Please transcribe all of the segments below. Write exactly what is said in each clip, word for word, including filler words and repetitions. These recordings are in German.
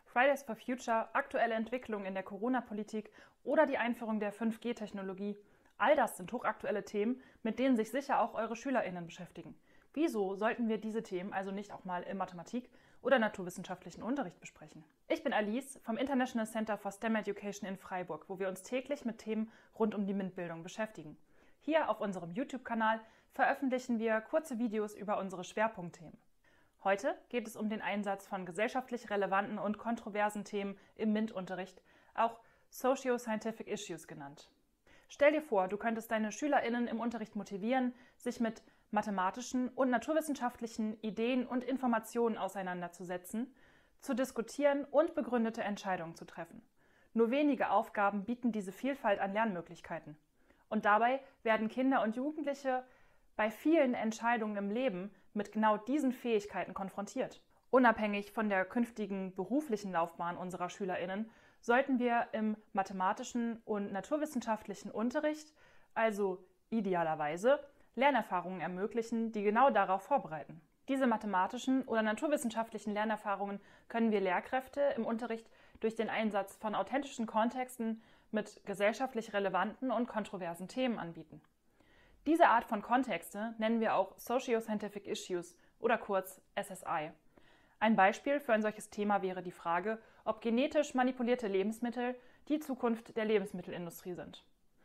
Fridays for Future, aktuelle Entwicklungen in der Corona-Politik oder die Einführung der fünf G Technologie. All das sind hochaktuelle Themen, mit denen sich sicher auch eure SchülerInnen beschäftigen. Wieso sollten wir diese Themen also nicht auch mal im Mathematik- oder naturwissenschaftlichen Unterricht besprechen? Ich bin Alice vom International Center for STEM Education in Freiburg, wo wir uns täglich mit Themen rund um die MINT-Bildung beschäftigen. Hier auf unserem YouTube-Kanal veröffentlichen wir kurze Videos über unsere Schwerpunktthemen. Heute geht es um den Einsatz von gesellschaftlich relevanten und kontroversen Themen im MINT-Unterricht, auch Socio-Scientific Issues genannt. Stell dir vor, du könntest deine SchülerInnen im Unterricht motivieren, sich mit mathematischen und naturwissenschaftlichen Ideen und Informationen auseinanderzusetzen, zu diskutieren und begründete Entscheidungen zu treffen. Nur wenige Aufgaben bieten diese Vielfalt an Lernmöglichkeiten. Und dabei werden Kinder und Jugendliche bei vielen Entscheidungen im Leben mit genau diesen Fähigkeiten konfrontiert. Unabhängig von der künftigen beruflichen Laufbahn unserer SchülerInnen sollten wir im mathematischen und naturwissenschaftlichen Unterricht, also idealerweise, Lernerfahrungen ermöglichen, die genau darauf vorbereiten. Diese mathematischen oder naturwissenschaftlichen Lernerfahrungen können wir Lehrkräfte im Unterricht durch den Einsatz von authentischen Kontexten mit gesellschaftlich relevanten und kontroversen Themen anbieten. Diese Art von Kontexte nennen wir auch Socio-Scientific Issues oder kurz S S I. Ein Beispiel für ein solches Thema wäre die Frage, ob genetisch manipulierte Lebensmittel die Zukunft der Lebensmittelindustrie sind.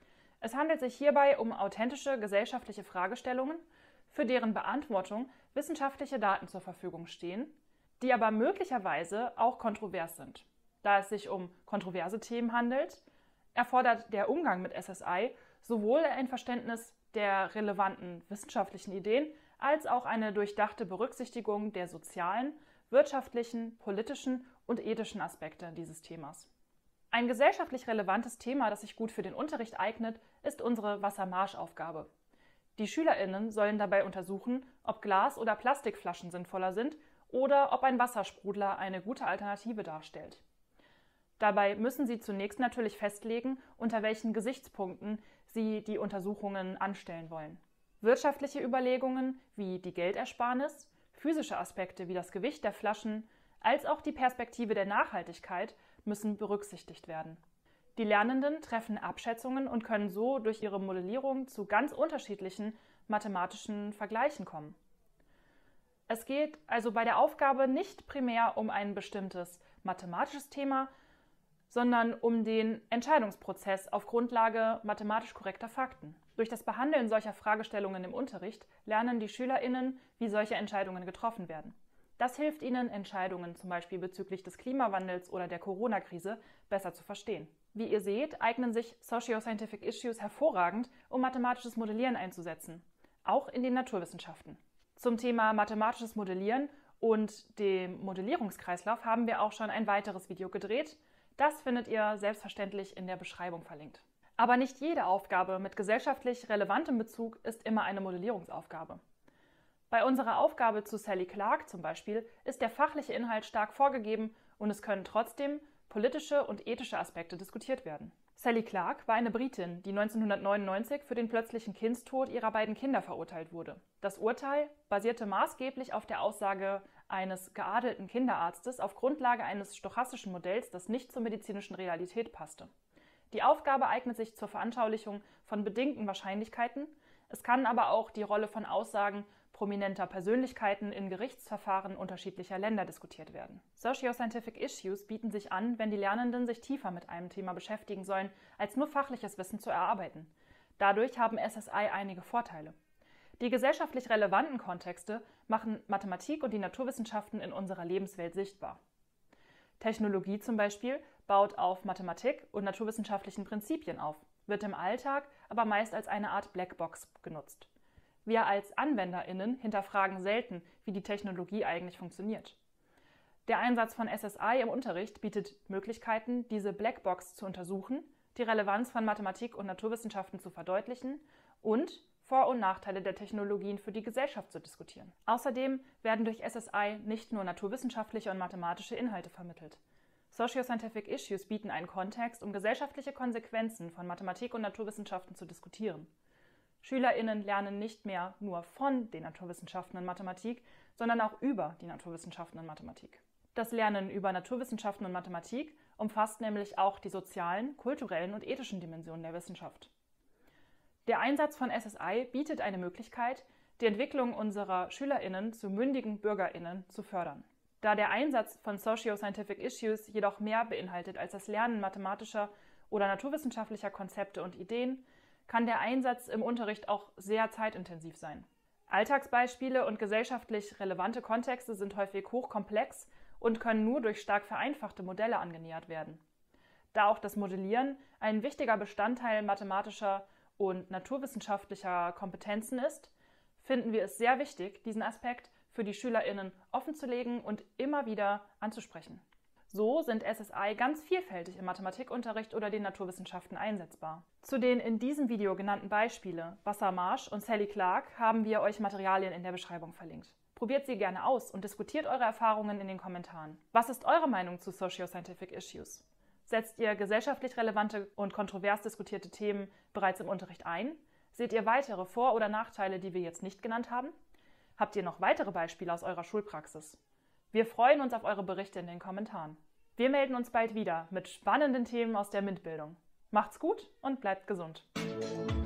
Es handelt sich hierbei um authentische gesellschaftliche Fragestellungen, für deren Beantwortung wissenschaftliche Daten zur Verfügung stehen, die aber möglicherweise auch kontrovers sind. Da es sich um kontroverse Themen handelt, erfordert der Umgang mit S S I sowohl ein Verständnis der relevanten wissenschaftlichen Ideen als auch eine durchdachte Berücksichtigung der sozialen, wirtschaftlichen, politischen und ethischen Aspekte dieses Themas. Ein gesellschaftlich relevantes Thema, das sich gut für den Unterricht eignet, ist unsere Wassermarschaufgabe. Die SchülerInnen sollen dabei untersuchen, ob Glas- oder Plastikflaschen sinnvoller sind oder ob ein Wassersprudler eine gute Alternative darstellt. Dabei müssen sie zunächst natürlich festlegen, unter welchen Gesichtspunkten sie die Untersuchungen anstellen wollen. Wirtschaftliche Überlegungen wie die Geldersparnis, physische Aspekte wie das Gewicht der Flaschen, als auch die Perspektive der Nachhaltigkeit müssen berücksichtigt werden. Die Lernenden treffen Abschätzungen und können so durch ihre Modellierung zu ganz unterschiedlichen mathematischen Vergleichen kommen. Es geht also bei der Aufgabe nicht primär um ein bestimmtes mathematisches Thema, sondern um den Entscheidungsprozess auf Grundlage mathematisch korrekter Fakten. Durch das Behandeln solcher Fragestellungen im Unterricht lernen die SchülerInnen, wie solche Entscheidungen getroffen werden. Das hilft ihnen, Entscheidungen zum Beispiel bezüglich des Klimawandels oder der Corona-Krise besser zu verstehen. Wie ihr seht, eignen sich Socio-Scientific Issues hervorragend, um mathematisches Modellieren einzusetzen, auch in den Naturwissenschaften. Zum Thema mathematisches Modellieren und dem Modellierungskreislauf haben wir auch schon ein weiteres Video gedreht. Das findet ihr selbstverständlich in der Beschreibung verlinkt. Aber nicht jede Aufgabe mit gesellschaftlich relevantem Bezug ist immer eine Modellierungsaufgabe. Bei unserer Aufgabe zu Sally Clark zum Beispiel ist der fachliche Inhalt stark vorgegeben und es können trotzdem politische und ethische Aspekte diskutiert werden. Sally Clark war eine Britin, die neunzehnhundertneunundneunzig für den plötzlichen Kindstod ihrer beiden Kinder verurteilt wurde. Das Urteil basierte maßgeblich auf der Aussage eines geadelten Kinderarztes auf Grundlage eines stochastischen Modells, das nicht zur medizinischen Realität passte. Die Aufgabe eignet sich zur Veranschaulichung von bedingten Wahrscheinlichkeiten. Es kann aber auch die Rolle von Aussagen prominenter Persönlichkeiten in Gerichtsverfahren unterschiedlicher Länder diskutiert werden. Socio-Scientific Issues bieten sich an, wenn die Lernenden sich tiefer mit einem Thema beschäftigen sollen, als nur fachliches Wissen zu erarbeiten. Dadurch haben S S I einige Vorteile. Die gesellschaftlich relevanten Kontexte machen Mathematik und die Naturwissenschaften in unserer Lebenswelt sichtbar. Technologie zum Beispiel baut auf Mathematik und naturwissenschaftlichen Prinzipien auf, wird im Alltag aber meist als eine Art Blackbox genutzt. Wir als AnwenderInnen hinterfragen selten, wie die Technologie eigentlich funktioniert. Der Einsatz von S S I im Unterricht bietet Möglichkeiten, diese Blackbox zu untersuchen, die Relevanz von Mathematik und Naturwissenschaften zu verdeutlichen und Vor- und Nachteile der Technologien für die Gesellschaft zu diskutieren. Außerdem werden durch S S I nicht nur naturwissenschaftliche und mathematische Inhalte vermittelt. Socio-Scientific Issues bieten einen Kontext, um gesellschaftliche Konsequenzen von Mathematik und Naturwissenschaften zu diskutieren. SchülerInnen lernen nicht mehr nur von den Naturwissenschaften und Mathematik, sondern auch über die Naturwissenschaften und Mathematik. Das Lernen über Naturwissenschaften und Mathematik umfasst nämlich auch die sozialen, kulturellen und ethischen Dimensionen der Wissenschaft. Der Einsatz von S S I bietet eine Möglichkeit, die Entwicklung unserer SchülerInnen zu mündigen BürgerInnen zu fördern. Da der Einsatz von Socio-Scientific Issues jedoch mehr beinhaltet als das Lernen mathematischer oder naturwissenschaftlicher Konzepte und Ideen, kann der Einsatz im Unterricht auch sehr zeitintensiv sein. Alltagsbeispiele und gesellschaftlich relevante Kontexte sind häufig hochkomplex und können nur durch stark vereinfachte Modelle angenähert werden. Da auch das Modellieren ein wichtiger Bestandteil mathematischer und naturwissenschaftlicher Kompetenzen ist, finden wir es sehr wichtig, diesen Aspekt für die SchülerInnen offenzulegen und immer wieder anzusprechen. So sind S S I ganz vielfältig im Mathematikunterricht oder den Naturwissenschaften einsetzbar. Zu den in diesem Video genannten Beispiele Vassar Marsh und Sally Clark haben wir euch Materialien in der Beschreibung verlinkt. Probiert sie gerne aus und diskutiert eure Erfahrungen in den Kommentaren. Was ist eure Meinung zu Socio-Scientific Issues? Setzt ihr gesellschaftlich relevante und kontrovers diskutierte Themen bereits im Unterricht ein? Seht ihr weitere Vor- oder Nachteile, die wir jetzt nicht genannt haben? Habt ihr noch weitere Beispiele aus eurer Schulpraxis? Wir freuen uns auf eure Berichte in den Kommentaren. Wir melden uns bald wieder mit spannenden Themen aus der MINT-Bildung. Macht's gut und bleibt gesund!